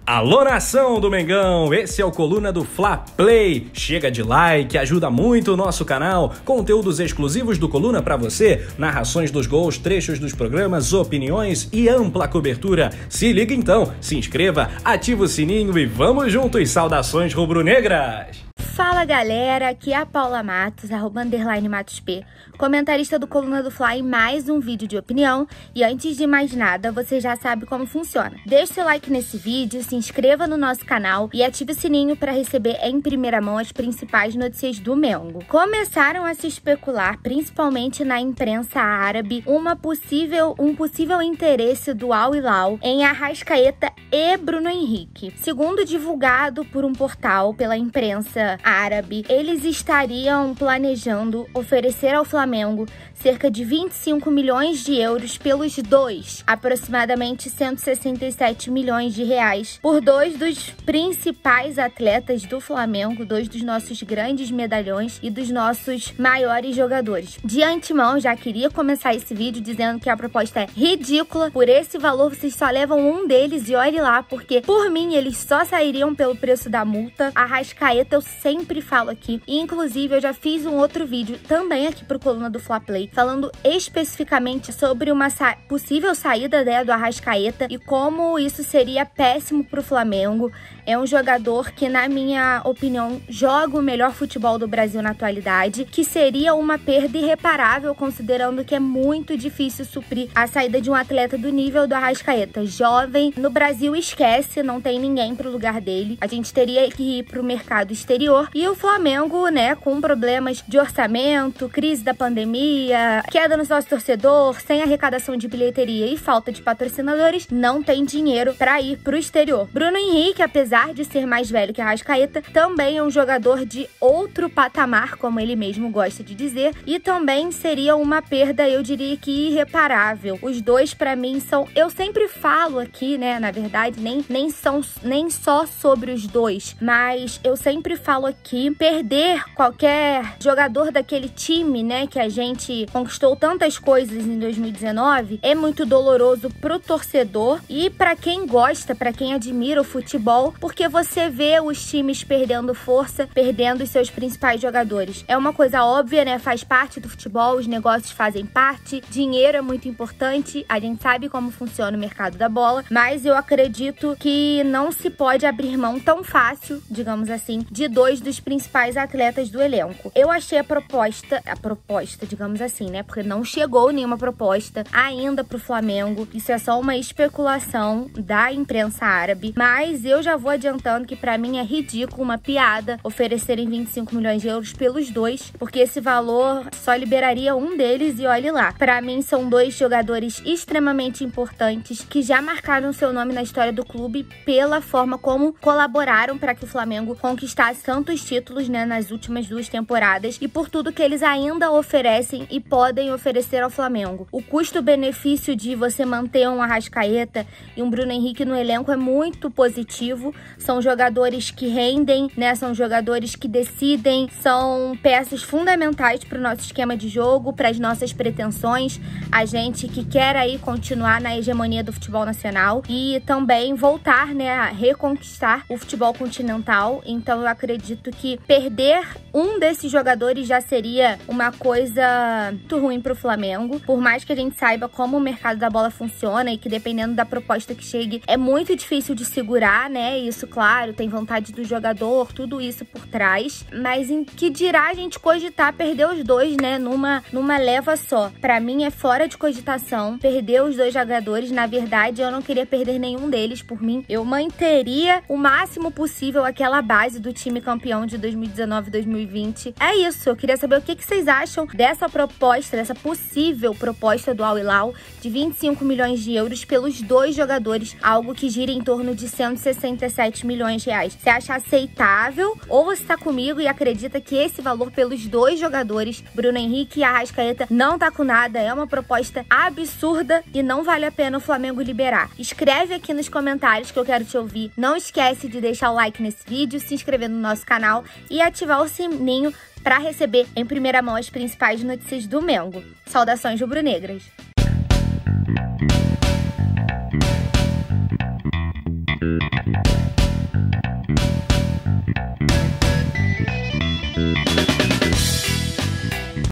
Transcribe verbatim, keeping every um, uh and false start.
Alô, nação do Mengão, esse é o Coluna do Fla Play. Chega de like, ajuda muito o nosso canal. Conteúdos exclusivos do Coluna pra você, narrações dos gols, trechos dos programas, opiniões e ampla cobertura. Se liga então, se inscreva, ativa o sininho e vamos juntos. Saudações rubro-negras! Fala galera, aqui é a Paula Matos, arroba underline Matos P, comentarista do Coluna do Fla em mais um vídeo de opinião. E antes de mais nada, você já sabe como funciona. Deixe seu like nesse vídeo, se inscreva no nosso canal e ative o sininho para receber em primeira mão as principais notícias do Mengo. Começaram a se especular, principalmente na imprensa árabe, uma possível, um possível interesse do Al Hilal em Arrascaeta e Bruno Henrique. Segundo divulgado por um portal pela imprensa árabe, eles estariam planejando oferecer ao Flamengo cerca de vinte e cinco milhões de euros pelos dois, aproximadamente cento e sessenta e sete milhões de reais, por dois dos principais atletas do Flamengo, dois dos nossos grandes medalhões e dos nossos maiores jogadores. De antemão, já queria começar esse vídeo dizendo que a proposta é ridícula. Por esse valor, vocês só levam um deles e olhe lá, porque por mim eles só sairiam pelo preço da multa. Arrascaeta eu sempre falo aqui, e inclusive eu já fiz um outro vídeo também aqui pro Coluna do Fla Play, falando especificamente sobre uma sa possível saída, né, do Arrascaeta e como isso seria péssimo pro Flamengo. É um jogador que, na minha opinião, joga o melhor futebol do Brasil na atualidade, que seria uma perda irreparável, considerando que é muito difícil suprir a saída de um atleta do nível do Arrascaeta. Jovem, no Brasil esquece, não tem ninguém pro lugar dele. A gente teria que ir pro mercado exterior. E o Flamengo, né, com problemas de orçamento, crise da pandemia, queda no sócio torcedor, sem arrecadação de bilheteria e falta de patrocinadores, não tem dinheiro para ir pro exterior. Bruno Henrique, apesar de ser mais velho que Arrascaeta, também é um jogador de outro patamar, como ele mesmo gosta de dizer, e também seria uma perda, eu diria que irreparável. Os dois, para mim, são... Eu sempre falo aqui, né, na verdade, nem, nem, são, nem só sobre os dois, mas eu sempre falo aqui, perder qualquer jogador daquele time, né, que a gente conquistou tantas coisas em dois mil e dezenove, é muito doloroso pro torcedor e para quem gosta, para quem admira o futebol, porque você vê os times perdendo força, perdendo os seus principais jogadores. É uma coisa óbvia, né, faz parte do futebol, os negócios fazem parte, dinheiro é muito importante, a gente sabe como funciona o mercado da bola, mas eu acredito que não se pode abrir mão tão fácil, digamos assim, de dois dos principais atletas do elenco. Eu achei a proposta, a proposta, digamos assim, né, porque não chegou nenhuma proposta ainda pro Flamengo, isso é só uma especulação da imprensa árabe, mas eu já vou adiantando que pra mim é ridículo, uma piada, oferecerem vinte e cinco milhões de euros pelos dois, porque esse valor só liberaria um deles e olhe lá. Pra mim são dois jogadores extremamente importantes que já marcaram seu nome na história do clube pela forma como colaboraram para que o Flamengo conquistasse tantos títulos, né, nas últimas duas temporadas e por tudo que eles ainda oferecem e podem oferecer ao Flamengo. O custo-benefício de você manter um Arrascaeta e um Bruno Henrique no elenco é muito positivo. São jogadores que rendem, né, são jogadores que decidem, são peças fundamentais para o nosso esquema de jogo, para as nossas pretensões, a gente que quer aí continuar na hegemonia do futebol nacional e também voltar, né, a reconquistar o futebol continental. Então eu acredito que perder um desses jogadores já seria uma coisa muito ruim para o Flamengo, por mais que a gente saiba como o mercado da bola funciona e que dependendo da proposta que chegue é muito difícil de segurar, né, isso, claro, tem vontade do jogador, tudo isso por trás, mas em que dirá a gente cogitar perder os dois, né, numa, numa leva só. Pra mim é fora de cogitação perder os dois jogadores. Na verdade, eu não queria perder nenhum deles. Por mim, eu manteria o máximo possível aquela base do time campeão de dois mil e dezenove e dois mil e vinte. É isso, eu queria saber o que, que vocês acham dessa proposta, dessa possível proposta do Al Hilal de vinte e cinco milhões de euros pelos dois jogadores, algo que gira em torno de cento e sessenta e sete milhões de reais. Você acha aceitável ou você tá comigo e acredita que esse valor pelos dois jogadores, Bruno Henrique e Arrascaeta, não tá com nada, é uma proposta absurda e não vale a pena o Flamengo liberar? Escreve aqui nos comentários que eu quero te ouvir. Não esquece de deixar o like nesse vídeo, se inscrever no nosso canal e ativar o sininho para receber em primeira mão as principais notícias do Mengo. Saudações rubro-negras!